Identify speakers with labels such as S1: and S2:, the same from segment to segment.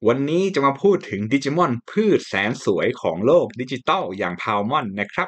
S1: วันนี้จะมาพูดถึงดิจิมอนพืชแสนสวยของโลกดิจิตอลอย่างพาวมอนนะครับ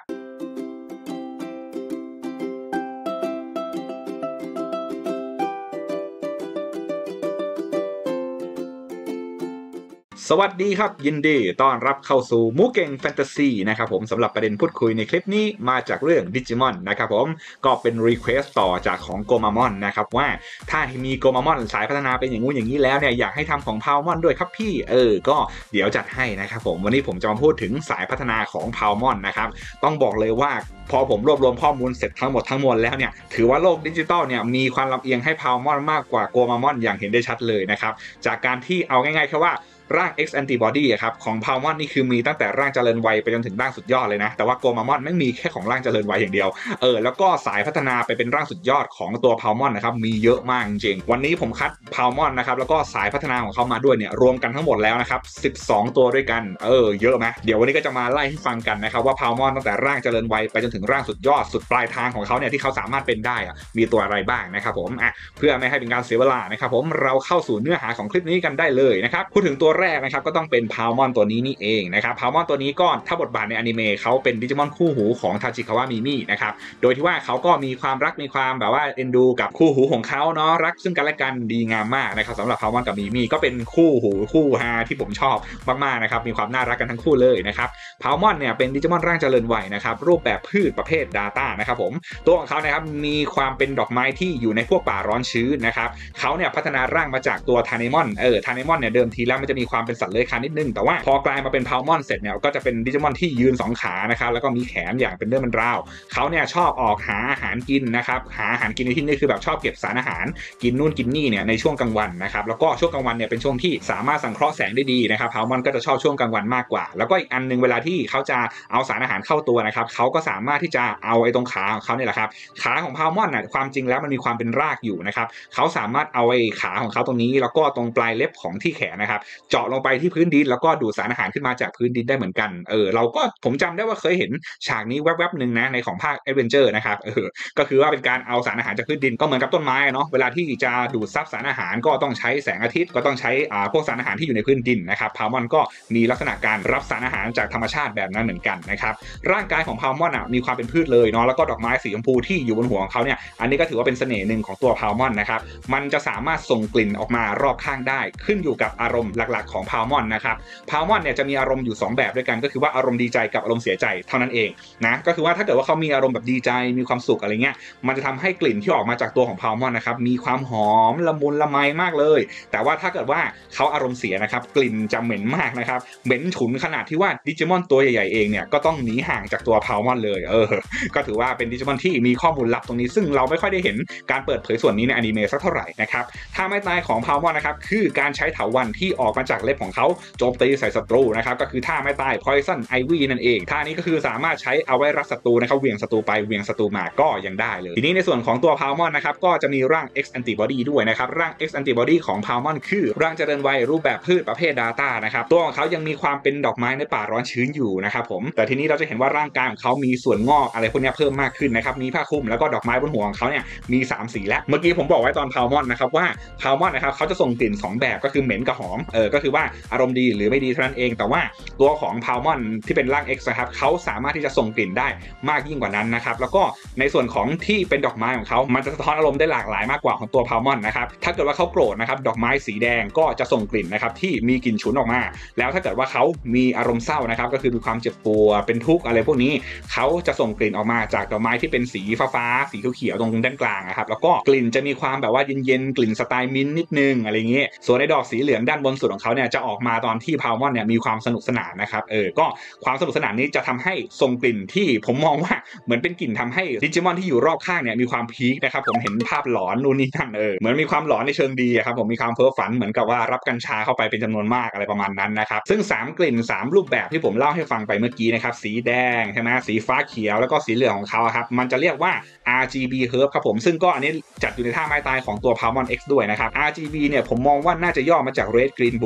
S1: สวัสดีครับยินดีต้อนรับเข้าสู่มูเก่งแฟนตาซีนะครับผมสำหรับประเด็นพูดคุยในคลิปนี้มาจากเรื่องดิจิมอนนะครับผมก็เป็นรีเควสต์ต่อจากของโกมามอนนะครับว่าถ้ามีโกมามอนสายพัฒนาเป็นอย่างงู้นอย่างนี้แล้วเนี่ยอยากให้ทำของพาวมอนด้วยครับพี่ก็เดี๋ยวจัดให้นะครับผมวันนี้ผมจะมาพูดถึงสายพัฒนาของพาวมอนนะครับต้องบอกเลยว่าพอผมรวบรวมข้อมูลเสร็จทั้งหมดทั้งมวลแล้วเนี่ยถือว่าโลกดิจิตอลเนี่ยมีความลำเอียงให้พาวมอนมากกว่าโกมามอนอย่างเห็นได้ชัดเลยนะครับจากการที่เอาง่ายๆแค่ว่าร่าง X Antibody ครับของพาวมอนนี่คือมีตั้งแต่ร่างเจริญวัยไปจนถึงร่างสุดยอดเลยนะแต่ว่าโกมามอนไม่มีแค่ของร่างเจริญวัยอย่างเดียวแล้วก็สายพัฒนาไปเป็นร่างสุดยอดของตัวพาวมอนนะครับมีเยอะมากจริงๆวันนี้ผมคัดพาวมอนนะครับแล้วก็สายพัฒนาของเขามาด้วยเนี่ยรวมกันทั้งหมดแล้วนะครับ12ตัวด้วยกันเยอะไหมเดี๋ยววันนี้ก็จะมาไล่ให้ฟังกันนะครับว่าพาวมอนตั้งแต่ร่างเจริญวัยไปจนถึงร่างสุดยอดสุดปลายทางของเขาเนี่ยที่เขาสามารถเป็นได้มีตัวอะไรบ้างนะครับผมเพื่อไม่ให้เป็นการเสียเวลานะครับผมเราเข้าสู่เนื้อหาของคลิปนี้กันได้เลยนะครับพูดถึงตัวแรกนะครับก็ต้องเป็นพาวมอนตัวนี้นี่เองนะครับพาวมอนตัวนี้ก็ถ้าบทบาทในอนิเมะเขาเป็นดิจิมอนคู่หูของทาจิคาวะมิมินะครับโดยที่ว่าเขาก็มีความรักมีความแบบว่าเอ็นดูกับคู่หูของเขาเนาะรักซึ่งกันและกันดีงามมากนะครับสำหรับพาวมอนกับมิมิก็เป็นคู่หูคู่ฮาที่ผมชอบมากๆนะครับมีความน่ารักกันทั้งคู่เลยนะครับพาวมอนเนี่ยเป็นดิจิมอนร่างเจริญวัยนะครับรูปแบบพืชประเภท Data นะครับผมตัวของเขานะครับมีความเป็นดอกไม้ที่อยู่ในพวกป่าร้อนชื้นนะครับเขาเนี่ยพัฒนาร่างมาจากตัวทาเนมอนทาเนมอนเนี่ยเดิมทีแล้วมันจะมีความเป็นสัตว์เลื้อยคลานนิดนึงแต่ว่าพอกลายมาเป็นพาวมอนเสร็จเนี่ยก็จะเป็นดิจิมอนที่ยืน2ขานะครับแล้วก็มีแขนอย่างเป็นเรื่องเป็นราวเขาเนี่ยชอบออกหาอาหารกินนะครับหาอาหารกินในที่นี้คือแบบชอบเก็บสารอาหารกินนู่นกินนี่เนี่ยในช่วงกลางวันนะครับแล้วก็ช่วงกลางวันเนี่ยเป็นช่วงที่สามารถสังเคราะห์แสงได้ดีนะครับพาวมอนก็จะชอบช่วงกลางวันมากกว่าแล้วก็อีกอันนึงเวลาที่เขาจะเอาสารอาหารเข้าตัวนะครับเขาก็สามารถที่จะเอาไอ้ตรงขาของเขาเนี่ยแหละครับขาของพาวมอนน่ะความจริงแล้วมันมีความเป็นรากอยู่นะครับเขาสามารถเอาไอ้ขาของเขาตรงนี้แล้วก็ตรงปลายเล็บของที่แขนนะครับเจาะลงไปที่พื้นดินแล้วก็ดูดสารอาหารขึ้นมาจากพื้นดินได้เหมือนกันเราก็ผมจำได้ว่าเคยเห็นฉากนี้แวบๆนึงนะในของภาค Adventure นะครับก็คือว่าเป็นการเอาสารอาหารจากพื้นดินก็เหมือนกับต้นไม้เนาะเวลาที่จะดูดซับสารอาหารก็ต้องใช้แสงอาทิตย์ก็ต้องใช้พวกสารอาหารที่อยู่ในพื้นดินนะครับพาวมอนก็มีลักษณะการรับสารอาหารจากธรรมชาติแบบนั้นเหมือนกันนะครับร่างกายของพาวมอนมีความเป็นพืชเลยเนาะแล้วก็ดอกไม้สีชมพูที่อยู่บนหัวของเขาเนี่ยอันนี้ก็ถือว่าเป็นเสน่ห์หนึ่งของตัวพาวมอนนะครับมันจะสามารถส่งกลิ่นออกมารอบข้างได้ขึ้นอยู่กับอารมณ์หลักๆของพาวมอนนะครับพาวมอนเนี่ยจะมีอารมณ์อยู่2แบบด้วยกันก็คือว่าอารมณ์ดีใจกับอารมณ์เสียใจเท่านั้นเองนะก็คือว่าถ้าเกิดว่าเขามีอารมณ์แบบดีใจมีความสุขอะไรเงี้ยมันจะทำให้กลิ่นที่ออกมาจากตัวของพาวมอนนะครับมีความหอมละมุนละไมมากเลยแต่ว่าถ้าเกิดว่าเขาอารมณ์เสียนะครับกลิ่นจะเหม็นมากนะครับเหม็นฉุนขนาดที่ว่าดิจิมอนตัวใหญ่ๆเองเนี่ยก็ต้องหนีห่างจากตัวพาวมอนเลยก็ถือว่าเป็นดิจิมอนที่มีข้อมูลลับตรงนี้ซึ่งเราไม่ค่อยได้เห็นการเปิดเผยส่วนนี้ในอนิเมะสักเท่าไหร่นะครับถ้าไม่ตายของพาวมอนนะครับคือการใช้เถาวัลย์ที่ออกมาจากเล็บของเขาโจมตีใส่ศัตรูนะครับก็คือท่าไม่ตาย Poison Ivy นั่นเองท่านี้ก็คือสามารถใช้เอาไว้รักศัตรูนะครับเหวี่ยงศัตรูไปเหวี่ยงศัตรูมาก็ยังได้เลยทีนี้ในส่วนของตัวพาวมอนนะครับก็จะมีร่าง X Antibody ด้วยนะครับร่าง X Antibody ของพาวมอนคือร่างเจริญวัยรูปแบบพืชประเภท Data นะครับตัวของเขายังมีความเป็นดอกไม้ในป่าร้อนชื้นอยู่นะครับผมแต่ทีนี้เราจะเห็นว่าร่างกายของเขามีส่วนงอกอะไรพวกนี้เพิ่มมากขึ้นนะครับมีผ้าคลุมแล้วก็ดอกไม้บนหัวของเขาเนี่ยมี3สีแล้วเมื่อกี้ผมบอกไว้ตอนพาวมอนนะครับว่าพาวมอนนะครับเขาจะส่งกลิ่น2แบบก็คือเหม็นกับหอมก็คือว่าอารมณ์ดีหรือไม่ดีเท่านั้นเองแต่ว่าตัวของพาวมอนที่เป็นร่าง X นะครับเขาสามารถที่จะส่งกลิ่นได้มากยิ่งกว่านั้นนะครับแล้วก็ในส่วนของที่เป็นดอกไม้ของเขามันจะสะท้อนอารมณ์ได้หลากหลายมากกว่าของตัวพาวมอนนะครับถ้าเกิดว่าเขาโกรธนะครับดอกไม้สีแดงก็จะส่งกลิ่นนะครับที่มีกลิ่นฉุนออกมาแล้วถ้าเกิดว่าเขามีอารมณ์เศร้านะครับก็คือมีความเจ็บปวดเป็นทุกข์อะไรพวกนี้เขาจะส่งกลิ่นออกมาจากดอกไม้ที่เป็นสีฟ้าสีเขียวๆตรงด้านกลางนะครับแล้วก็กลิ่นจะมีความแบบว่าเย็นๆกลิ่นสไตล์มิ้นท์นิดนึงอะไรเงี้ยส่วนในดอกสีเหลืองด้านบนสุดของเขาเนี่ยจะออกมาตอนที่พาวมอนเนี่ยมีความสนุกสนานนะครับก็ความสนุกสนานนี้จะทำให้ส่งกลิ่นที่ผมมองว่าเหมือนเป็นกลิ่นทำให้ดิจิมอนที่อยู่รอบข้างเนี่ยมีความพีคนะครับผมเห็นภาพหลอนนู่นนี่นั่นเหมือนมีความหลอนในเชิงดีครับผมมีความเพ้อฝันเหมือนกับว่ารับกัญชาเข้าไปเป็นจำนวนมากอะไรประมาณนั้นนะครับซึ่ง3กลิ่น3รูปแบบที่ผมเล่าให้ฟังไปเมื่อกี้นะครับสีแดงใช่ไหมสีฟ้าเขียวแล้วก็สีเหลืองของเขาครับมันจะเรียกว่า RGB Herb ครับผมซึ่งก็อันนี้จัดอยู่ในท่าไม้ตายของตัว Palmon X ด้วยนะครับ RGB เนี่ยผมมองว่าน่าจะย่อมาจาก Red Green Blue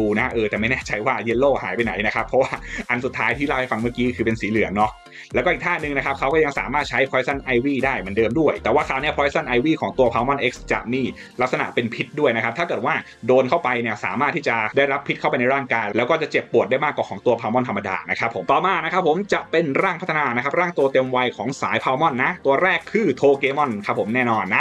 S1: นะแต่ไม่แน่ใจว่าเยลโล่หายไปไหนนะครับเพราะว่าอันสุดท้ายที่เล่าให้ฟังเมื่อกี้คือเป็นสีเหลืองเนาะแล้วก็อีกท่านึงนะครับเขาก็ยังสามารถใช้ Poison Ivy ได้เหมือนเดิมด้วยแต่ว่าคราวนี้ Poison Ivy ของตัว Palmon X จะมีลักษณะเป็นพิษด้วยนะครับถ้าเกิดว่าโดนเข้าไปเนี่ยสามารถที่จะได้รับพิษเข้าไปในร่างกายแล้วก็จะเจ็บปวดได้มากกว่าของตัว Palmon ธรรมดานะครับผมต่อมานะครับผมจะเป็นร่างพัฒนานะครับร่างตัวเต็มวัยของสาย Palmon นะตัวแรกคือโทเกมอนครับผมแน่นอนนะ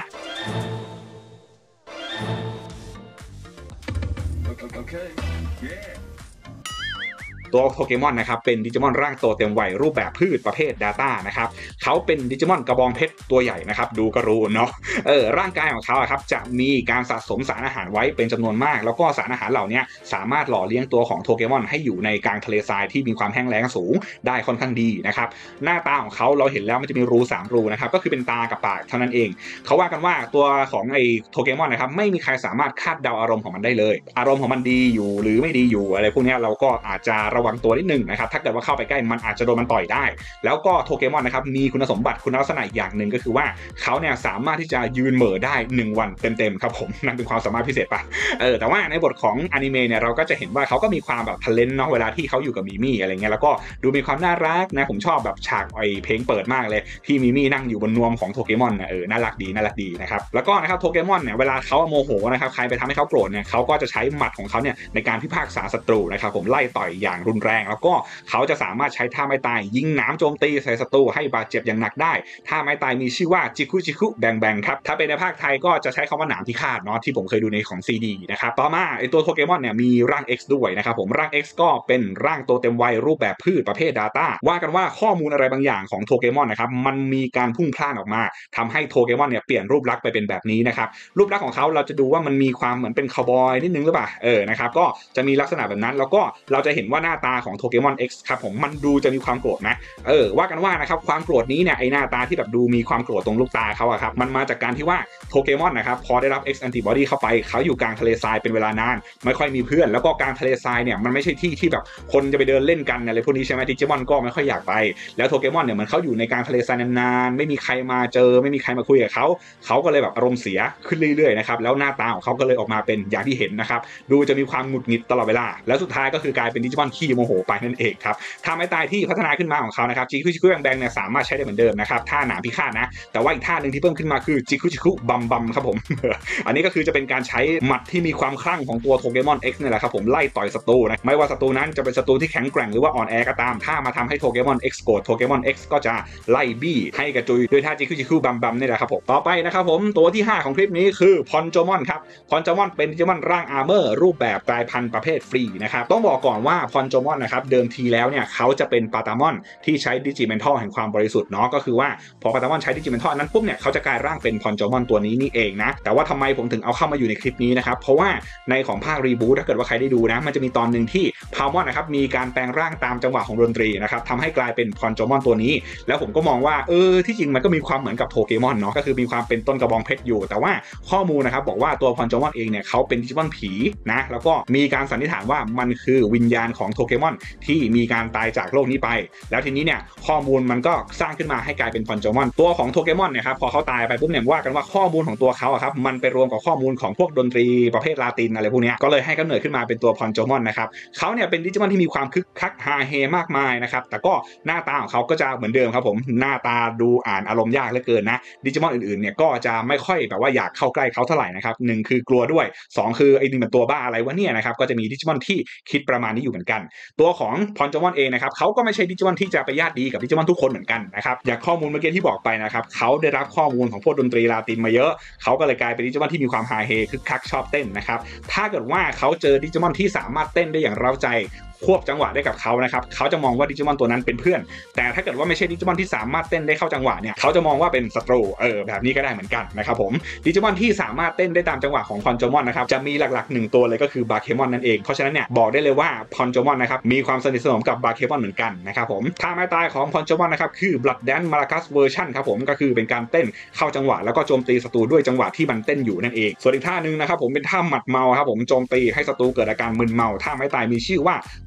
S2: Okay. Yeah.
S1: ตัวโทเกมอนนะครับเป็นดิจิมอนร่างโตเต็มวัยรูปแบบพืชประเภท Data นะครับเขาเป็นดิจิมอนกระบองเพชรตัวใหญ่นะครับดูก็รู้เนาะร่างกายของเขาครับจะมีการสะสมสารอาหารไว้เป็นจำนวนมากแล้วก็สารอาหารเหล่านี้สามารถหล่อเลี้ยงตัวของโทเกมอนให้อยู่ในกลางทะเลทรายที่มีความแห้งแล้งสูงได้ค่อนข้างดีนะครับหน้าตาของเขาเราเห็นแล้วมันจะมีรู3รูนะครับก็คือเป็นตากับปากเท่านั้นเองเขาว่ากันว่าตัวของไอ้โทเกมอนนะครับไม่มีใครสามารถคาดเดาอารมณ์ของมันได้เลยอารมณ์ของมันดีอยู่หรือไม่ดีอยู่อะไรพวกนี้เราก็อาจจะระวังตัวนิดนึงนะครับถ้าเกิดว่าเข้าไปใกล้มันอาจจะโดนมันต่อยได้แล้วก็โทเกมอนนะครับมีคุณสมบัติคุณลักษณะอย่างหนึ่งก็คือว่าเขาเนี่ยสามารถที่จะยืนเหม่อได้1วันเต็มๆครับผมนั่นเป็นความสามารถพิเศษปะแต่ว่าในบทของอนิเมะเนี่ยเราก็จะเห็นว่าเขาก็มีความแบบทะเลนเนาะเวลาที่เขาอยู่กับมิมี่อะไรเงี้ยแล้วก็ดูมีความน่ารักนะผมชอบแบบฉากไอเพลงเปิดมากเลยที่มิมี่นั่งอยู่บนนวมของโทเกมอนนะน่ารักดีนะครับแล้วก็นะครับโทเกมอนเนี่ยเวลาเขาโมโหนะครับใครไปทำให้เขาโกรธเนี่ยเขาก็จะใช้หมัดของเขาเนี่ยในการพิพากษาศัตรูนะครับผมไล่ต่อยอย่างรุนแรงแล้วก็เขาจะสามารถใช้ท่าไม้ตายยิงหนามโจมตีใส่ศัตรูให้บาดเจ็บอย่างหนักได้ท่าไม้ตายมีชื่อว่าจิคุแบงครับถ้าเป็นในภาคไทยก็จะใช้คำว่าหนามพิฆาตเนาะที่ผมเคยดูในของ CD นะครับต่อมาไอตัวโทเกมอนเนี่ยมีร่าง X ด้วยนะครับผมร่าง X ก็เป็นร่างตัวเต็มวัยรูปแบบพืชประเภท Data ว่ากันว่าข้อมูลอะไรบางอย่างของโทเกมอนนะครับมันมีการพุ่งพล่านออกมาทำให้โทเกมอนเนี่ยเปลี่ยนรูปลักษณ์ไปเป็นแบบนี้นะครับรูปลักษณ์ของเขาเราจะดูว่ามันมีความเหมือนเป็นคาวบอยนิดนึงหรือเปล่านะครับก็จะมีลักษณะแบบนั้นแล้วก็เราจะเห็นว่าหน้าตาของโทเกมอน X ครับผมมันดูจะมีความโกรธนะว่ากันว่านะครับความโกรธนี้เนี่ยไอหน้าตาที่แบบดูมีความโกรธตรงลูกตาเขาอะครับมันมาจากการที่ว่าโทเกมอนนะครับพอได้รับ X antibody เข้าไปเขาอยู่กลางทะเลทรายเป็นเวลานานไม่ค่อยมีเพื่อนแล้วก็กลางทะเลทรายเนี่ยมันไม่ใช่ที่ที่แบบคนจะไปเดินเล่นกันอะไรพวกนี้ใช่ไหมดิจิมอนก็ไม่ค่อยอยากไปแล้วโทเกมอนเนี่ยมันเขาอยู่ในกลางทะเลทรายนานๆไม่มีใครมาเจอไม่มีใครมาคุยกับเขาก็เลยแบบอารมณ์เสียขึ้นเรื่อยๆนะครับแล้วหน้าตาของเขาก็เลยออกมาเป็นอย่างที่เห็นนะครับดูจะมีความหงุดหงิดตลอดเวลาแล้วสุดท้ายก็คือกลายเป็นดิจิมอนขี้โมโหไปนั่นเองครับท่าไม้ตายที่พัฒนาขึ้นมาของเขานะครับจิคุแบงเนี่ยสามารถใช้ได้เหมือนเดิมนะครับท่าหนามพิฆาตนะแต่ว่าอีกท่านึงที่เพิ่มขึ้นมาคือจิคุบัมครับผม อันนี้ก็คือจะเป็นการใช้หมัดที่มีความคลั่งของตัวโทเกมอน X เนี่ยแหละครับผมไล่ต่อยศัตรูนะไม่ว่าศัตรูนั้นจะเป็นศัตรูที่แข็งแกร่งหรือว่าอ่อนแอก็ตามถ้ามาทำให้โทเกมอน X โกรธโทเกมอน X ก็จะไล่บี้ให้กระจุยด้วยท่าจิคุบัมนี่แหละครับผมต่อไปนะครับผมตัวที่5ของคลิปนี้คือพอนโจมอนครับพอนโจมอนเป็นดิจิมอนร่างอาร์เมอร์รูปแบบกลายพันธุ์ประเภทฟรีนะครับต้องบอกก่อนว่าพอนโจมอนนะครับเดิมทีแล้วเนี่ยเขาจะเป็นปาตามอนที่ใช้ดิจิเมนทัลแห่งความบริสุทธิ์เนาะก็คือว่าพอปาตามอนใช้ดิจิเมนทัลนั้นปุ๊บเนี่ยเขาจะกลายร่างเป็นพอนโจมอนตัวนี้นี่เองนะแต่ว่าทำไมผมถึงเอาเข้ามาอยู่ในคลิปนี้นะครับเพราะว่าในของภาครีบูทถ้าเกิดว่าใครได้ดูนะมันจะมีตอนหนึ่งที่พาวมอนนะครับมีการแปลงร่างตามจังหวะของดนตรีนะครับทำให้กลายเป็นพอนโจมอนตัวนี้แล้วผมก็มองว่าที่จริงมันก็มีความเหมือนกับโทเกมอนเนาะก็คือมีความเป็นต้นกระบองเพชรอยู่แต่ว่าข้อมูลนะครับบอกว่าตัวพอนโจมอนเองเนี่ยเขาเป็นดิจิมอนผีนะแล้วก็มีการสันนิษฐานว่ามันคือวิญญาณของโทเกมอนที่มีการตายจากโลกนี้ไปแล้วทีนี้เนี่ยข้อมูลมันก็สร้างขึ้นมาให้กลายเป็นพอนโจมอนตัวของโทเกมอนเนี่ยครับพอเขาตายไปปุ๊บเนี่ยว่ากันว่าข้อมูลของตัวเขาครับมันไปรวมกับข้อมูลของพวกดนตรีประเภทลาตินอะไรพวกนี้ก็เลยให้กำเนิดขึ้นมาเป็นตัวพอนโจมอนนะครับเขาเนี่ยเป็นดิจิมอนที่มีความคึกคักฮาเฮมากมายนะครับแต่ก็หน้าตาของเขาก็จะเหมือนเดิมครับผมหน้าตาดูอ่านอารมณ์ยากเหลือเกินนะดิจิมอนอื่นๆเนี่ยก็จะไม่ค่อยแบบว่าอยากเข้าใกล้เขาเท่าไหร่นะครับ1คือกลัวด้วย2คือไอ้นี่มันตัวบ้าอะไรวะเนี่ยนะครับก็จะมีดิจิมอนที่คิดประมาณนี้อยู่เหมือนกันตัวของพอนโจมอนเองนะครับเขาก็ไม่ใช่ดิจิมอนที่จะไปญาติดีกับดิจิมอนทุกคนเหมือนกันนะครับอย่างข้อมูลเมื่อกี้ที่บอกไปนะครับเขาได้รับข้อมูลของพวกดนตรีลาตินมาเยอะเขาก็เลยกลายเป็นดิจิมอนที่มีความฮาเฮคึกคักชอบเต้นนะครับถ้าเกิดว่าเขาเจอดิจิมอนที่สามารถเต้นได้อย่างเร้าใจควบจังหวะได้กับเขานะครับเขาจะมองว่าดิจิมอนตัวนั้นเป็นเพื่อนแต่ถ้าเกิดว่าไม่ใช่ดิจิมอนที่สามารถเต้นได้เข้าจังหวะเนี่ยเขาจะมองว่าเป็นศัตรูแบบนี้ก็ได้เหมือนกันนะครับผมดิจิมอนที่สามารถเต้นได้ตามจังหวะของพอนโจมอนนะครับจะมีหลักๆ1ตัวเลยก็คือบาเคมอนนั่นเองเพราะฉะนั้นเนี่ยบอกได้เลยว่าพอนโจมอนนะครับมีความสนิทสนมกับบาเคมอนเหมือนกันนะครับผมท่าไม้ตายของพอนโจมอนนะครับคือ Blood Dance Maracas Version ครับผมก็คือเป็นการเต้นเข้าจังหวะแล้วก็โจมตีศัตรูด้วยจังหวะที่มันเต้นอยู่นั่นเองส่วนอีกท่านึงนะครับผมเป็นท่าหมัดเมาครับผมโจมตีให้ศัตรูเกิดอาการมึนเมาท่าไม้ตายมีชื่อว่า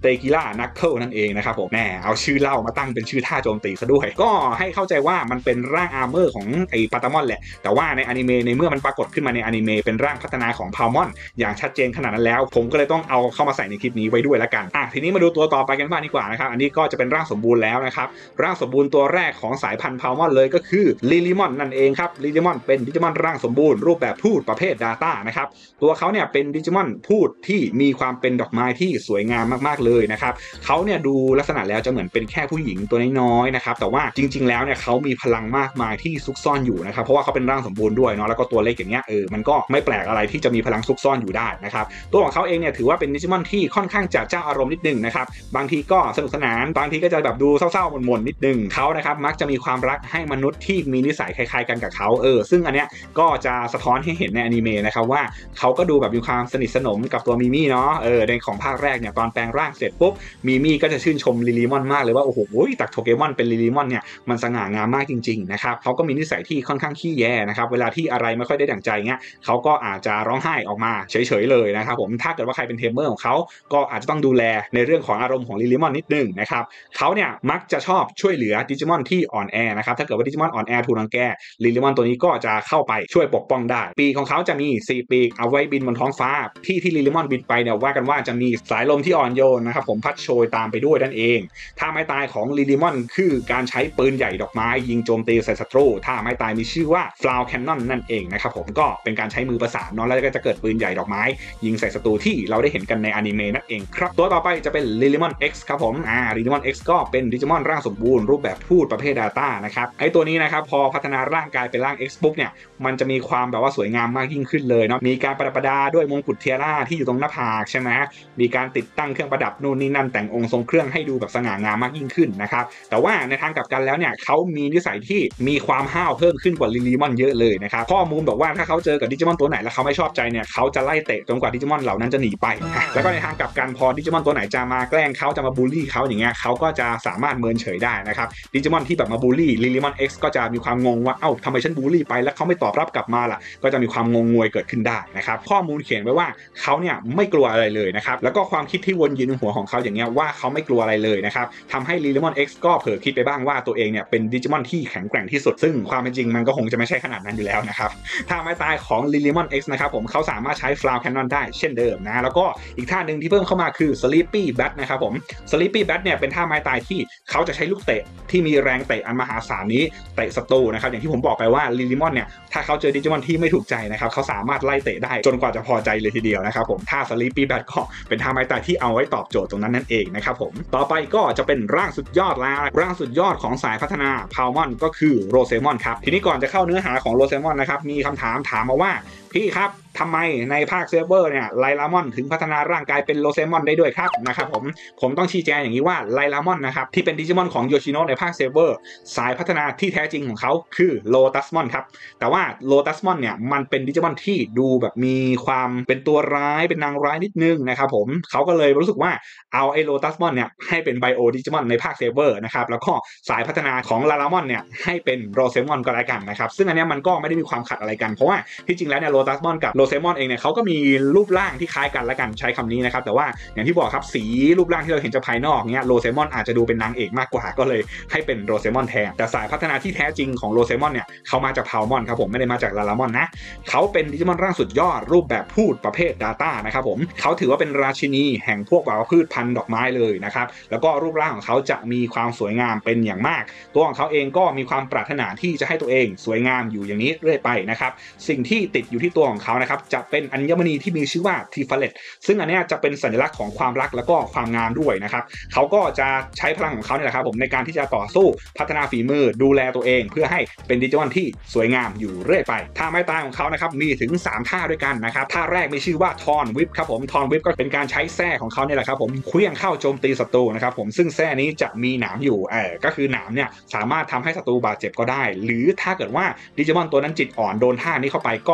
S1: เตกิล่านักเคิลนั่นเองนะครับผมแน่เอาชื่อเล่ามาตั้งเป็นชื่อท่าโจมตีซะด้วยก็ให้เข้าใจว่ามันเป็นร่างอาร์เมอร์ของไอ้ปาตามอนแหละแต่ว่าในอนิเมะในเมื่อมันปรากฏขึ้นมาในอนิเมะเป็นร่างพัฒนาของพาวมอนอย่างชัดเจนขนาดนั้นแล้วผมก็เลยต้องเอาเข้ามาใส่ในคลิปนี้ไว้ด้วยละกันทีนี้มาดูตัวต่อไปกันบ้างดีกว่านะครับอันนี้ก็จะเป็นร่างสมบูรณ์แล้วนะครับร่างสมบูรณ์ตัวแรกของสายพันธุ์พาวมอนเลยก็คือลิลิมอนนั่นเองครับลิลิมอนเป็นดิจิมอนร่างสมบูรณ์รูปแบบพูดประเภท Data นะครับตัวเขาเนี่ยเป็นดิจิมอนพูดที่มีความเป็นดอกไม้ที่สวยงามมากๆเลยนะครับเขาเนี่ยดูลักษณะแล้วจะเหมือนเป็นแค่ผู้หญิงตัวน้อยๆนะครับแต่ว่าจริงๆแล้วเนี่ยเขามีพลังมากมายที่ซุกซ่อนอยู่นะครับเพราะว่าเขาเป็นร่างสมบูรณ์ด้วยเนาะแล้วก็ตัวเล็กอย่างเงี้ยมันก็ไม่แปลกอะไรที่จะมีพลังซุกซ่อนอยู่ได้นะครับตัวของเขาเองเนี่ยถือว่าเป็นดิจิมอนที่ค่อนข้างจะเจ้าอารมณ์นิดนึงนะครับบางทีก็สนุกสนานบางทีก็จะแบบดูเศร้าๆหม่นๆนิดนึงเขานะครับมักจะมีความรักให้มนุษย์ที่มีนิสัยคล้ายๆกันกับเขาซึ่งอันเนี้ยก็จะสะท้อนให้เห็นในอนิเมะนะครับว่าเขาก็ดูแบบมีความสนิทสนมกับตัวมิมี่เนาะในของภาคแรกเนี่ยตอนแปลงร่างเสร็จปุ๊บมิมี่ก็จะชื่นชมลิลิมอนมากเลยว่าโอ้โหจากโทเกมอนเป็นลิลิมอนเนี่ยมันสง่างามมากจริงๆนะครับเขาก็มีนิสัยที่ค่อนข้างขี้แย่นะครับเวลาที่อะไรไม่ค่อยได้ดั่งใจเงี้ยเขาก็อาจจะร้องไห้ออกมาเฉยๆเลยนะครับผมถ้าเกิดว่าใครเป็นเทมเมอร์ของเขาก็อาจจะต้องดูแลในเรื่องของอารมณ์ของลิลิมอนนิดนึงนะครับเขาเนี่ยมักจะชอบช่วยเหลือดิจิมอนที่อ่อนแอนะครับถ้าเกิดว่าดิจิมอนอ่อนแอถูกรังแกลิลิมอนตัวนี้ก็จะเข้าไปช่วยปกป้องได้ปีกของเขาจะมี4ปีกเอาไว้บินบนท้องฟ้าที่ลิลิมอนบินไปเนี่ยว่ากันว่าจะมีสายลมที่อ่อนโยนนะครับผมพัดโชยตามไปด้วยนั่นเองท่าไม้ตายของลิลิมอนคือการใช้ปืนใหญ่ดอกไม้ยิงโจมตีใส่ศัตรูท่าไม้ตายมีชื่อว่าฟลาวแคนนอนนั่นเองนะครับผมก็เป็นการใช้มือประสานเนาะแล้วก็จะเกิดปืนใหญ่ดอกไม้ยิงใส่ศัตรูที่เราได้เห็นกันในอนิเมะนั่นเองครับตัวต่อไปจะเป็นลิลิมอน X ครับผมลิลิมอน X ก็เป็นดิจิมอนร่างสมบูรณ์รูปแบบพูดประเภท Data นะครับไอตัวนี้นะครับพอพัฒนาร่างกายเป็นร่าง X ปุ๊บเนี่ยมันจะมีความแบบว่าสวยงามมากยิ่งขึ้นเลยเนาะมีการประดับด้วยมงกุฎเทียร่าที่อยู่ตรงหน้าผากใช่ไหมมีการติดตั้งเครื่องประดับนู่นนี่นั่นแต่งองค์ทรงเครื่องให้ดูแบบสง่างามมากยิ่งขึ้นนะครับแต่ว่าในทางกลับกันแล้วเนี่ยเขามีนิสัยที่มีความห้าวเพิ่มขึ้นกว่าลิลิมอนเยอะเลยนะครับข้อมูลบอกว่าถ้าเขาเจอกับดิจิมอนตัวไหนแล้วเขาไม่ชอบใจเนี่ยเขาจะไล่เตะจนกว่าดิจิมอนเหล่านั้นจะหนีไปแล้วก็ในทางกลับกันพอดิจิมอนตัวไหนจะมาแกล้งเขาจะมาบูลลี่เขาอย่างเงี้ยเขาก็จะสามารถเมินเฉยได้นะครับดิจิมอนที่แบบมาบูลลี่ลิลิมอน X ก็จะมีความงงว่าเอ้าทำไมฉันบูลลี่ไปแล้วเขาไม่ตอบรับกลับมาล่ะก็จะมีความงงงวยเกิดขึ้นได้นะครับข้อมูลเขียนไว้ว่าเขาเนี่ยไม่กลัวอะไรเลยนะครับแล้วก็ความคิดที่วนอยู่ในหัวของเขาอย่างเงี้ยว่าเขาไม่กลัวอะไรเลยนะครับทำให้ลิลิมอน X ก็เผลอคิดไปบ้างว่าตัวเองเนี่ยเป็นดิจิมอนที่แข็งแกร่งที่สุดซึ่งความเป็นจริงมันก็คงจะไม่ใช่ขนาดนั้นอยู่แล้วนะครับท่าไม้ตายของลิลิมอน X นะครับผมเขาสามารถใช้ฟลาวแคนนอนได้เช่นเดิมนะแล้วก็อีกท่านึงที่เพิ่มเข้ามาคือ Sleepy Bat นะครับผม Sleepy Bat เนี่ยเป็นท่าไม้ตายที่เขาจะใช้ลูกเตะที่มีแรงเตะอันมหาศาลนี้เตะศัตรูนะครับอย่างที่ผมบอกไปว่าลิลิมอนเนี่ยถ้าเขาเจอดิจิมอนที่ไม่ถูกใจนะครับเขาสามารถไล่เตะได้จนกว่าจะพอใจเลยทีเดียวนะครับผมท่า Sleepy Bat ก็เป็นท่าไม้ตายที่เอาไว้ตอบโจทย์ตรงนั้นนั่นเองนะครับผมต่อไปก็จะเป็นร่างสุดยอดแล้วร่างสุดยอดของสายพัฒนาพาวมอนก็คือโรเซมอนครับทีนี้ก่อนจะเข้าเนื้อหาของโรเซมอนนะครับมีคำถามมาว่าพี่ครับทำไมในภาคเซิร์ฟเวอร์เนี่ยไลลามอนถึงพัฒนาร่างกายเป็นโรเซมอนได้ด้วยครับนะครับผมต้องชี้แจงอย่างนี้ว่าไลลามอนนะครับที่เป็นดิจิมอนของโยชิโนะในภาคเซิร์ฟเวอร์สายพัฒนาที่แท้จริงของเขาคือโลตัสมอนครับแต่ว่าโลตัสมอนเนี่ยมันเป็นดิจิมอนที่ดูแบบมีความเป็นตัวร้ายเป็นนางร้ายนิดนึงนะครับผมเขาก็เลยรู้สึกว่าเอาไอโลตัสมอนเนี่ยให้เป็นไบโอดิจิมอนในภาคเซิร์ฟเวอร์นะครับแล้วก็สายพัฒนาของลาลามอนเนี่ยให้เป็นโรเซมอนก็แล้วกันนะครับซึ่งอันนี้มันก็ไม่ได้มีความขัดอะไรกันเพราะว่าที่จริงแล้วเนี่ยโลตัสมอนกับโรเซมอนเองเนี่ยเขาก็มีรูปร่างที่คล้ายกันแล้วกันใช้คำนี้นะครับแต่ว่าอย่างที่บอกครับสีรูปร่างที่เราเห็นจากภายนอกเนี่ยโรเซมอนอาจจะดูเป็นนางเอกมากกว่าก็เลยให้เป็นโรเซมอนแทนแต่สายพัฒนาที่แท้จริงของโรเซมอนเนี่ยเขามาจากพาวมอนครับผมไม่ได้มาจากลาลามอนนะเขาเป็นดิจิมอนร่างสุดยอดรูปแบบพูดประเภท Data นะครับผมเขาถือว่าเป็นราชินีแห่งพวกพืชพันธุ์ดอกไม้เลยนะครับแล้วก็รูปร่างของเขาจะมีความสวยงามเป็นอย่างมากตัวของเขาเองก็มีความปรารถนาที่จะให้ตัวเองสวยงามอยู่อย่างนี้เรื่อยไปนะครับสิ่งที่ติดอยู่ที่ตัวของเขานะครับจะเป็นอัญมณีที่มีชื่อว่าทีฟาเลตซึ่งอันนี้จะเป็นสัญลักษณ์ของความรักแล้วก็ความงามด้วยนะครับเขาก็จะใช้พลังของเขาเนี่ยแหละครับผมในการที่จะต่อสู้พัฒนาฝีมือดูแลตัวเองเพื่อให้เป็นดิจิมอนที่สวยงามอยู่เรื่อยไปท่าไม้ตายของเขานะครับมีถึง3ท่าด้วยกันนะครับท่าแรกมีชื่อว่าทอนวิปครับผมทอนวิปก็เป็นการใช้แส้ของเขาเนี่ยแหละครับผมเคลื่อนเข้าโจมตีศัตรูนะครับผมซึ่งแส้นี้จะมีหนามอยู่ก็คือหนามเนี่ยสามารถทำให้ศัตรูบาดเจ็บก็ได้หรือถ้าเกิดว่าดิจิมอนตัวนั้นจิตอ่อนโดนท่านี้เข้าไปก็อาจจะก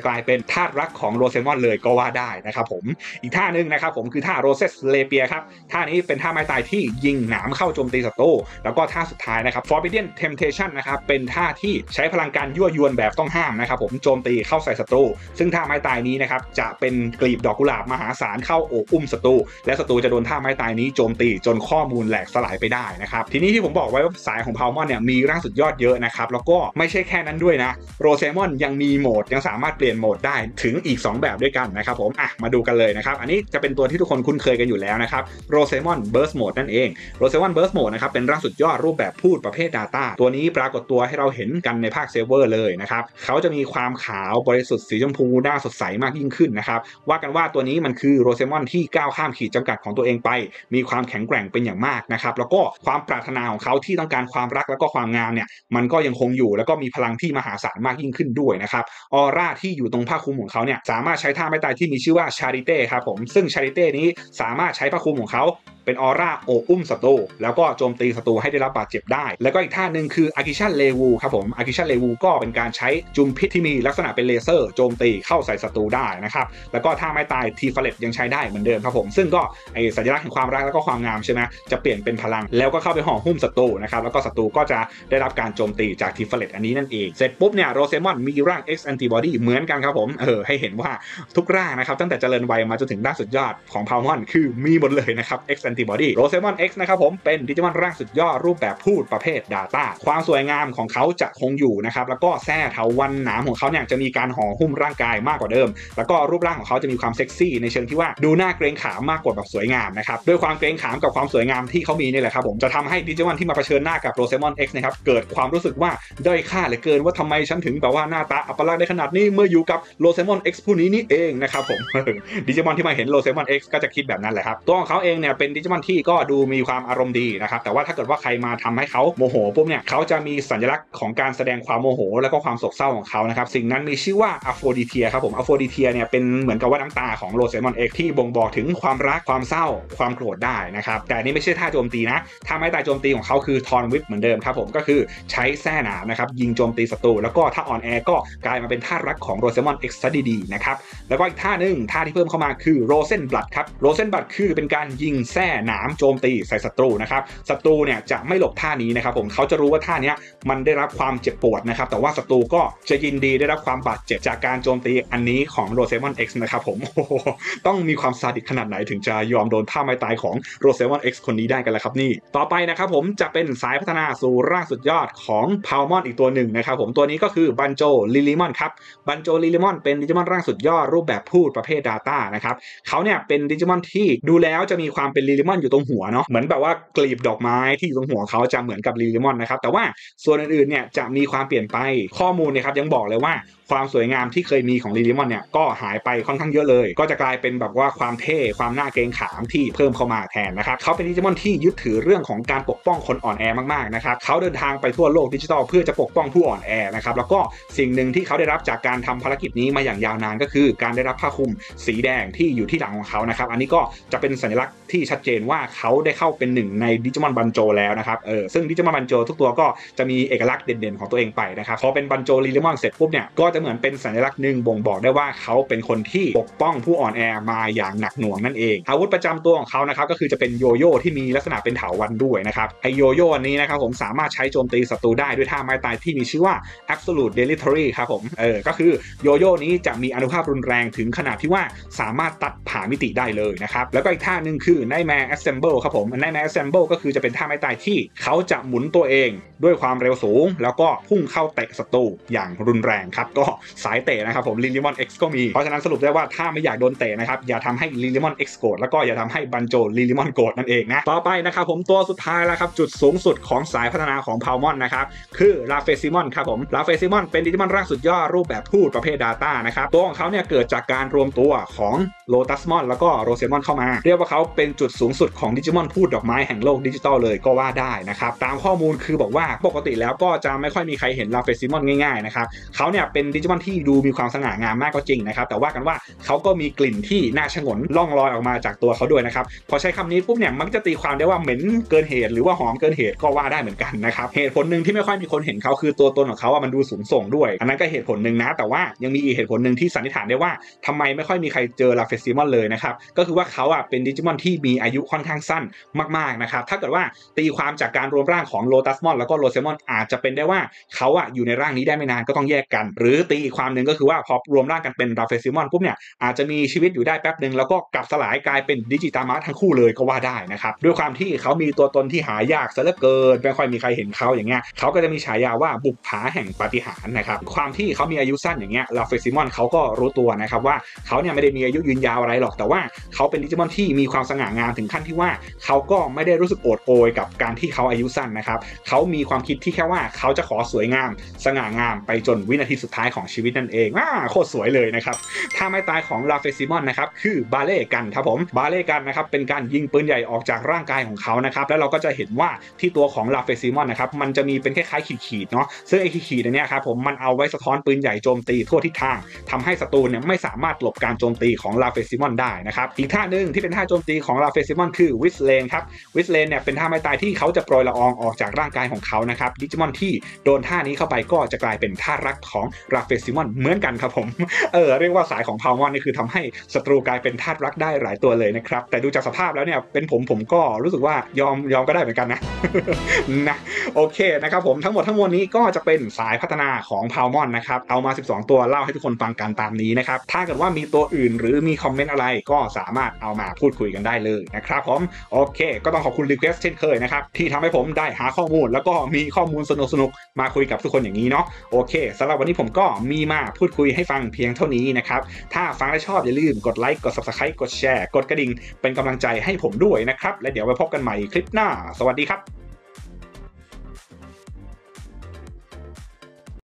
S1: กลายเป็นธาตุรักของโรเซมอนเลยก็ว่าได้นะครับผมอีกท่านึงนะครับผมคือท่าโรเซสเลเปียครับท่านี้เป็นท่าไม้ตายที่ยิงหนามเข้าโจมตีศัตรูแล้วก็ท่าสุดท้ายนะครับ Forbidden Temptation นะครับเป็นท่าที่ใช้พลังการยั่วยวนแบบต้องห้ามนะครับผมโจมตีเข้าใส่ศัตรูซึ่งท่าไม้ตายนี้นะครับจะเป็นกลีบดอกกุหลาบมหาศาลเข้าโอบอุ้มศัตรูและศัตรูจะโดนท่าไม้ตายนี้โจมตีจนข้อมูลแหลกสลายไปได้นะครับทีนี้ที่ผมบอกไว้ว่าสายของพาวมอนเนี่ยมีร่างสุดยอดเยอะนะครับแล้วก็ไม่ใช่แค่นั้นด้วยนะโรเซมอนยังมีโหมดยังสามารถเปลี่ยนโหมดได้ถึงอีก2แบบด้วยกันนะครับผมมาดูกันเลยนะครับอันนี้จะเป็นตัวที่ทุกคนคุ้นเคยกันอยู่แล้วนะครับโรเซมอนเบิร์สโหมดนั่นเองโรเซมอนเบิร์สโหมดนะครับเป็นร่างสุดยอดรูปแบบพูดประเภท Data ตัวนี้ปรากฏตัวให้เราเห็นกันในภาคเซิร์ฟเวอร์เลยนะครับเขาจะมีความขาวบริสุทธิ์สีชมพูหน้าสดใสมากยิ่งขึ้นนะครับว่ากันว่าตัวนี้มันคือโรเซมอนที่ก้าวข้ามขีดจำกัดของตัวเองไปมีความแข็งแกร่งเป็นอย่างมากนะครับแล้วก็ความปรารถนาของเขาที่ต้องการความรักแล้วก็ความงามเนี่ยมันก็ยังคงอยู่แล้วก็มีพลังที่มหาศาลมากยิ่งขึ้นด้วยนะครับออร่าที่อยู่ตรงผ้าคลุมของเขาเนี่ยสามารถใช้ท่าไม้ตายที่มีชื่อว่าชาริเต้ครับผมซึ่งชาริเต้นี้สามารถใช้ผ้าคลุมของเขาเป็นออร่าโอบอุ้มศัตรูแล้วก็โจมตีศัตรูให้ได้รับบาดเจ็บได้แล้วก็อีกท่านึงคืออากิชันเลวูครับผมอากิชันเลวูก็เป็นการใช้จุมพิษที่มีลักษณะเป็นเลเซอร์โจมตีเข้าใส่ศัตรูได้นะครับแล้วก็ท่าไม้ตายทีฟาเลตยังใช้ได้เหมือนเดิมครับผมซึ่งก็ไอสัญลักษณ์แห่งความรักแล้วก็ความงามใช่ไหมจะเปลี่ยนเป็นพลังแล้วก็เข้าไปห่อหุ้มศัตรูนะครับแล้วก็ศัตรูก็จะได้รับการโจมตีจากทีฟาเลตอันนี้นั่นเองเสร็จปุ๊บเนี่ยโรเซมอนมีร่าง X Antibody เหมือนกันครับผมให้เห็นว่าทุกร่างนะครับตั้งแต่เจริญวัยมาจนถึงร่างสุดยอดของพาวมอนคือมีหมดเลยนะครับ X Antibody โรเซมอนX นะครับผมเป็นดิจิมอนร่างสุดยอดรูปแบบพูดประเภท Data ความสวยงามของเขาจะคงอยู่นะครับแล้วก็แส้เถาวัลย์หนามของเขาเนี่ยจะมีการห่อหุ้มร่างกายมากกว่าเดิมแล้วก็รูปร่างของเขาจะมีความเซ็กซี่ในเชิงที่ว่าดูน่าเกรงขามมากกว่าแบบสวยงามนะครับด้วยความเกรงขามกับความสวยงามที่เขามีนี่แหละครับผมจะทำให้ดิจิมอนที่มาเผชิญหน้ากับโรเซมอน X นะครับเกิดความรู้สึกว่าด้อยค่าเหลือเกินว่าทำไมฉันถึงแบบว่าหน้าตาอัปลักษณ์ได้ขนาดนี้เมื่ออยู่กับโรเซมอน X ผู้นี้นี่เองนะครับผม ดิจิมอนที่มาเห็นโรเซมอน X ก็จะคิดแบบนั้นแหละครับตัวของเขาเองเนี่ยเป็นดิจิมอนที่ก็ดูมีความอารมณ์ดีนะครับแต่ว่าถ้าเกิดว่าใครมาทำให้เขาโมโหปุ๊บเนี่ยเขาจะมีสัญลักษณ์ของการแสดงความโมโหแล้วก็ความโศกเศร้าของเขานะครับสิ่งนั้นมีชื่อว่าอะโฟดิเทียครับผมอะโฟดิเทียเนี่ยเป็นเหมือนกับว่าน้ำตาของโรเซมอน X ที่บ่งบอกถึงความรักความเศร้าความโกรธได้นะครับแต่นี่ไม่ใช่ท่าโจมตีนะท่าไม้ตายโจมตีของเขาคือทอนวิปเหมือนเดิมครับผมก็คือใช้แส้หนามนะครับยิงโจมตีศัตรูแล้วก็ถ้าอ่อนแอก็กลายมาเป็นท่ารักของโรเซมอน X ซะดีๆนะครับแล้วก็อีกท่านึงท่าที่เพิ่มเข้ามาคือโรเซนบลัดครับโรเซนบลัดคือเป็นการยิงแส้หนามโจมตีใส่ศัตรูนะครับศัตรูเนี่ยจะไม่หลบท่านี้นะครับผมเขาจะรู้ว่าท่านี้มันได้รับความเจ็บปวดนะครับแต่ว่าศัตรูก็จะยินดีได้รับความบาดเจ็บจากการโจมตีอันนี้ของโรเซมอน X นะครับผมต้องมีความซาดิสขนาดไหนถึงจะยอมโดนท่าไม้ตายของโรเซมอน X คนนี้ได้กันล่ะครับนี่ต่อไปนะครับผมจะเป็นสายพัฒนาสู่ร่างสุดยอดของพาวมอนอีกตัวหนึ่งนะครับผมตัวนี้ก็คือบันโจลิลิมอนครับบันโจลิลิมอนเป็นดิจิมอนร่างสุดยอดรูปแบบพูดประเภท Data นะครับเขาเนี่ยเป็นดิจิมอนที่ดูแล้วจะมีความเป็นลิลิมอนอยู่ตรงหัวเนาะเหมือนแบบว่ากลีบดอกไม้ที่อยู่ตรงหัวเขาจะเหมือนกับลิลิมอนนะครับแต่ว่าส่วนอื่นๆเนี่ยจะมีความเปลี่ยนไปข้อมูลเนี่ยครับยังบอกเลยว่าความสวยงามที่เคยมีของลิลิมอนเนี่ยก็หายไปค่อนข้างเยอะเลยก็จะกลายเป็นแบบว่าความเท่ความน่าเกรงขามที่เพิ่มเข้ามาแทนนะครับเขาเป็นดิจิมอนที่ยึดถือเรื่องของการปกป้องคนอ่อนแอมากๆนะครับเขาเดินทางไปทั่วโลกดิจิทัลเพื่อจะปกป้องผู้อ่อนแอนะครับแล้วก็สิ่งหนึ่งที่เขาได้รับจากการทำภารกิจนี้มาอย่างยาวนานก็คือการได้รับผ้าคลุมสีแดงที่อยู่ที่หลังของเขานะครับอันนี้ก็จะเป็นสัญลักษณ์ที่ชัดเจนว่าเขาได้เข้าเป็นหนึ่งในดิจิมอนบันโจแล้วนะครับซึ่งดิจิมอนบันโจทุกตัวก็จะมีเอกลักษณ์เด่นๆของตัวเองไปนะครับพอเป็นบันโจลิลิมอนเสร็จปุ๊บเนี่ยก็จะเหมือนเป็นสัญลักษณ์หนึ่งบ่งบอกได้ว่าเขาเป็นคนที่ปกป้องผู้อ่อนแอมาอย่างหนักหน่วงนั่นเองอาวุธประจำตัวของเขานะครับก็คือจะเป็นโยโย่ที่มีลักษณะเป็นเถาวัลย์ด้วยนะครับไอโยโย่อันนี้นะครับผมสามารถใช้โจมตีศัตรูได้ด้วยท่าไม้ตายที่มีชื่อว่า Absolute Deletery ครับผมก็คือโยโย่นี้จะมีอานุภาพรุนแรงถึงขนาดที่ว่าสามารถตัดผ่ามิติได้เลยนะครับแล้วก็อีกท่านึงคือ Nightmare Assemble ครับผม Nightmare Assemble ก็คือจะเป็นท่าไม้ตายที่เขาจะหมุนตัวเองด้วยความเร็วสูงแล้วก็พุ่งเข้าเตะศัตรูอย่างรุนแรงครับก็สายเตะนะครับผมลิลิมอน X ก็มีเพราะฉะนั้นสรุปได้ว่าถ้าไม่อยากโดนเตะนะครับอย่าทำให้ลิลิมอน X โกรธแล้วก็อย่าทำให้บันโจลิลิมอนโกรธนั่นเองนะต่อไปนะครับผมตัวสุดท้ายแล้วครับจุดสูงสุดของสายพัฒนาของพาวมอนนะครับคือลาเฟซิมอนครับผมลาเฟซิมอนเป็นดิจิมอนร่างสุดยอดรูปแบบพูดประเภท Data นะครับตัวของเขาเนี่ยเกิดจากการรวมตัวของโลตัสมอนแล้วก็โรเซมอนเข้ามาเรียกว่าเขาเป็นจุดสูงสุดของดิจิมอนพูดดอกไม้แห่งโลกดิจิตอลเลยก็ว่าได้นะครับตามข้อมูลคือบอกว่าปกติแล้วก็จะไม่ค่อยมีใครเห็นลาเฟซิมอนง่ายๆนะครับเขาเนี่ยเป็นดิจิมอนที่ดูมีความสง่างามมากก็จริงนะครับแต่ว่ากันว่าเขาก็มีกลิ่นที่น่าชงนล่องลอยออกมาจากตัวเขาด้วยนะครับพอใช้คำนี้ปุ๊บเนี่ยมันจะตีความได้ว่าเหม็นเกินเหตุหรือว่าหอมเกินเหตุก็ว่าได้เหมือนกันนะครับเหตุผลหนึ่งที่ไม่ค่อยมีคนเห็นเขาคือตัวตนของเขามันดูสูงส่งด้วยอันนั้นก็เหตุผลหนึ่งนะแต่ว่ายังมีอีกเหตุผลหนึ่งที่สันนิษฐานได้ว่าทำไมไม่ค่อยมีใครเจอลาเฟซิมอนเลยนะครับก็คือว่าเขาเป็นดิจิมอนที่มีอายุค่อนข้างสั้นมากๆนะครับถ้าเกิดว่าตีความจากการรวมร่างของโลตัสมอนแล้วก็โรเซมอนอาจจะเป็นได้ว่าเขาอยู่ในร่างนี้ได้ไม่นานก็ต้องแยกกันหรือตีอีกความหนึ่งก็คือว่าพอรวมร่างกันเป็นลาเฟซิมอนปุ๊บเนี่ยอาจจะมีชีวิตอยู่ได้แป๊บนึงแล้วก็กลับสลายกลายเป็นดิจิตามะทั้งคู่เลยก็ว่าได้นะครับด้วยความที่เขามีตัวตนที่หายากซะเหลือเกินไม่ค่อยมีใครเห็นเขาอย่างเงี้ยเขาก็จะมีฉายาว่าบุกผาแห่งปาฏิหาริย์นะครับความที่เขามีอายุสั้นอย่างเงี้ยลาเฟซิมอนเขาก็รู้ตัวนะครับว่าเขาเนี่ยไม่ได้มีอายุยืนยาวอะไรหรอกแต่ว่าเขาเป็นดิจิมอนที่มีความสง่างามถึงขั้นที่ว่าเขาก็ไม่ได้รู้สึกโอดโอยกับการที่เขาอายุสั้นนะครับเขามีความคิดที่แค่ว่าเขาจะขอสวยงามสง่างามไปจนวินาทีสุดท้ายของชีวิตนั่นเองโคตรสวยเลยนะครับท่าไม้ตายของลาเฟซิมอนนะครับคือบาเล่กันครับผมบาเล่กันนะครับเป็นการยิงปืนใหญ่ออกจากร่างกายของเขานะครับแล้วเราก็จะเห็นว่าที่ตัวของลาเฟซิมอนนะครับมันจะมีเป็นคล้ายๆขีดๆเนาะซึ่งไอ้ขีดๆอันนี้ครับผมมันเอาไว้สะท้อนปืนใหญ่โจมตีทั่วทิศทางทำให้ศัตรูเนี่ยไม่สามารถหลบการโจมตีของลาเฟซิมอนได้นะครับอีกท่านึงที่เป็นท่าโจมตีของลาเฟซิมอนคือวิสเลนครับวิสเลนเนี่ยเป็นท่าไม้ตายที่เขาจะโปรยละอองออกจากร่างกายของเขานะครับดิจิมอนที่โดนท่านี้เข้าไปก็จะกลายเป็นท่ารักของลาเฟซิมอนเหมือนกันครับผมเรียกว่าสายของพาวมอนนี่คือทำให้ศัตรูกลายเป็นธาตุรักได้หลายตัวเลยนะครับแต่ดูจากสภาพแล้วเนี่ยเป็นผมก็รู้สึกว่ายอมก็ได้เหมือนกันนะ นะโอเคนะครับผมทั้งหมดทั้งมวลนี้ก็จะเป็นสายพัฒนาของพาวมอนนะครับเอามา12ตัวเล่าให้ทุกคนฟังกันตามนี้นะครับถ้าเกิดว่ามีตัวอื่นหรือมีคอมเมนต์อะไรก็สามารถเอามาพูดคุยกันได้เลยนะครับผมโอเคก็ต้องขอบคุณรีเควสเช่นเคยนะครับที่ทำให้ผมได้หาข้อมูลแล้วก็มีข้อมูลสนุกๆมาคุยกับทุกคนอย่างนี้เนาะโอเคสำหรับวันนี้ผมก็มีมาพูดคุยให้ฟังเพียงเท่านี้นะครับถ้าฟังและชอบอย่าลืมกดไลค์กด Subscribe กดแชร์กดกระดิ่งเป็นกำลังใจให้ผมด้วยนะครับและเดี๋ยวไว้พบกันใหม่คลิปหน้าสวัสดีครับ